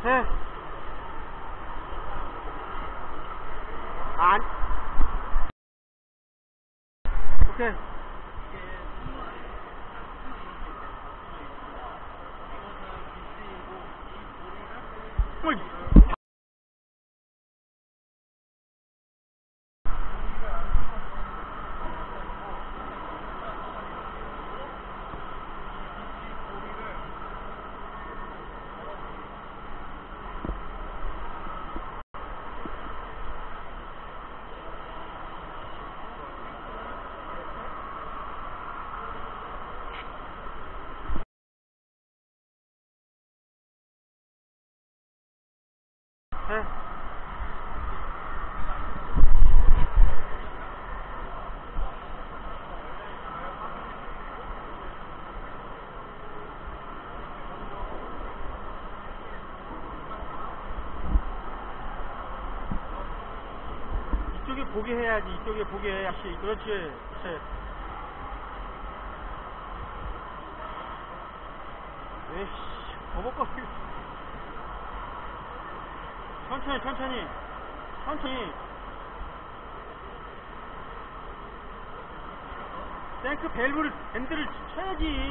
셋. 안. 오케이. 어이. 네. 이쪽에 보게 해야지. 이쪽에 보게 해야지. 그렇지. 그렇지. 에이씨, 버벅거리. 천천히, 천천히. 천천히. 탱크 밸브를, 밴드를 쳐야지.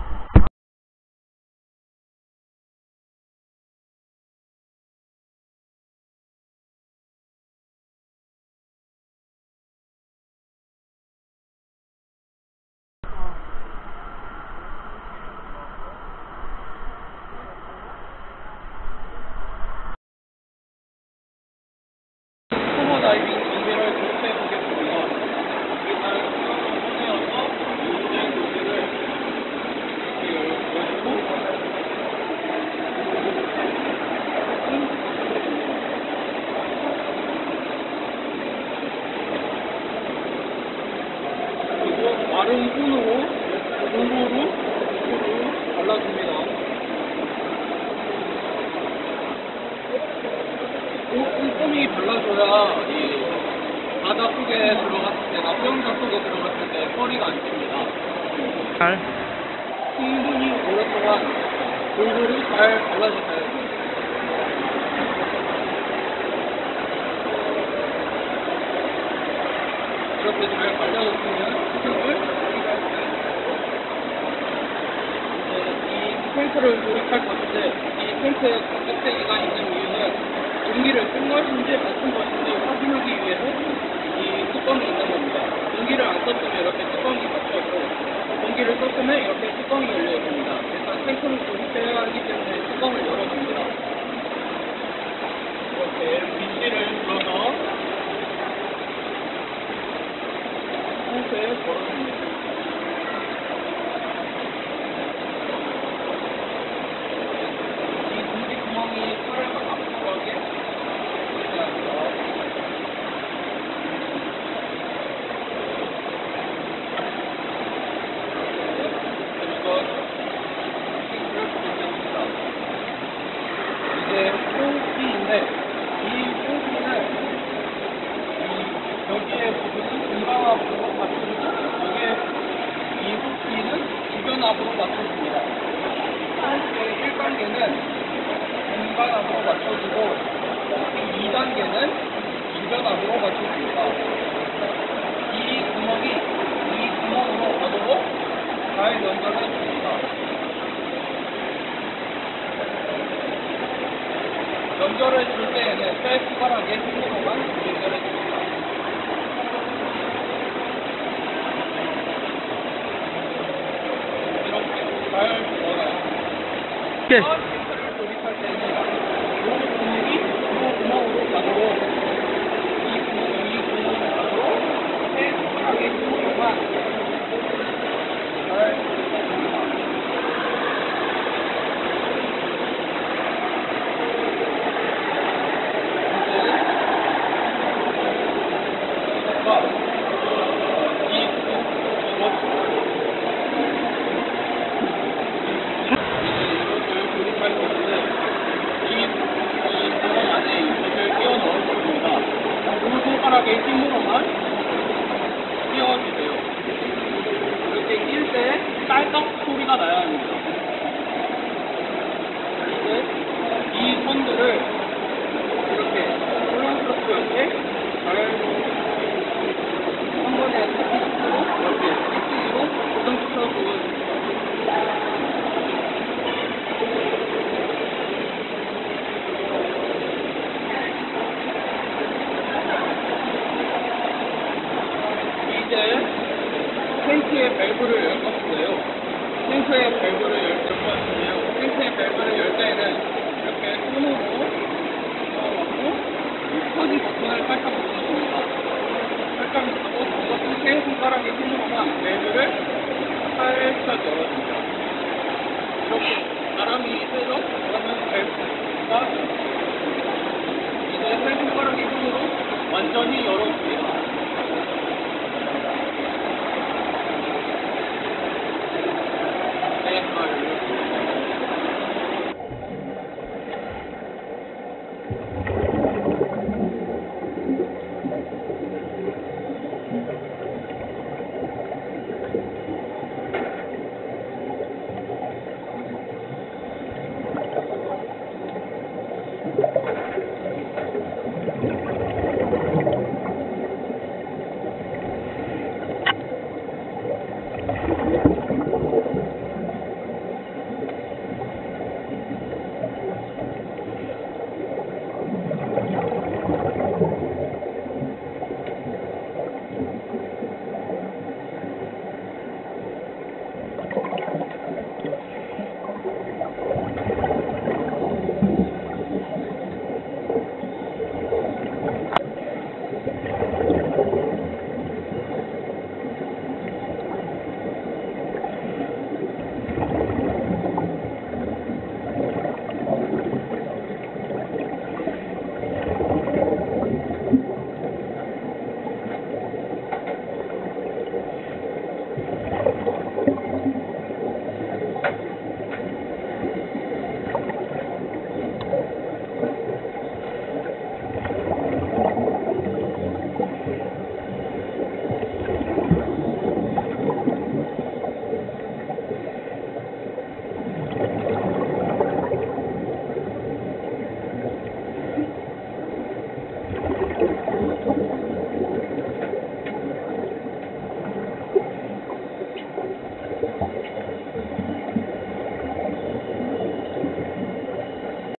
스쿠버 다이빙 장비를 교체해 보겠습니다. 일단 수영을 꺼내어서 고리를 이렇게 열고 그리고 마른 손으로 골고루 발라줍니다. 꼼꼼히 발라줘야 이 바다 속에 들어갔을 때나 수영장 속에 들어갔을 때 허리가 안 찝니다. 충분히 오랫동안 골고루 잘 발라주세요. 이렇게 잘 발라줬으면 수영을 이 탱크를 조립할 것인데 이 탱크에 각색대기가 있는 이유는 공기를 쓴 것인지 맞춘 것인지 확인하기 위해서 이 뚜껑이 있는 겁니다. 공기를 안 썼으면 이렇게 뚜껑이 닫혀있고 공기를 썼으면 이렇게 뚜껑이 열려 있습니다. 그래서 탱크를 조립해야 하기 때문에 뚜껑을 열어줍니다. 이렇게 빗질을 눌러서 탱크에 걸어줍니다. 이제 호흡기인데 이 호흡기는 여기에 부분은 중간압으로 맞춰주고 여기에 이 호흡기는 주변압으로 맞춰줍니다. 호흡기의 1단계는 중간압으로 맞춰주고 2단계는 주변압으로 맞춰줍니다. 이 구멍으로 가도록 잘 연결해 줍니다. 연결해 줄 때에는 쇠 숟가락에 힘으로만 연결해 줍니다. 이렇게 잘 넣어요. 탱크를 조립할 때는 이 구멍이 이 구멍으로 가도록 이 구멍으로 가도록 쇠 숟가락의 힘으로만 잘 넣어줍니다. 탱크의 밸브를 열 것인데요. 탱크의 밸브를 열 것인데요. 탱크의 밸브를 열 때는 이렇게 손으로 넣어놓고 터지 버튼을 살짝 눌러줍니다. 살짝 누르고 그 버튼 세 손가락의 힘으로만 밸브를 살짝 열어줍니다.